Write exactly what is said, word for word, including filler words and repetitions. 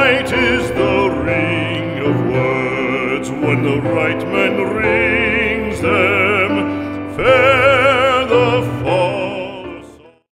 Right is the ring of words when the right man rings them.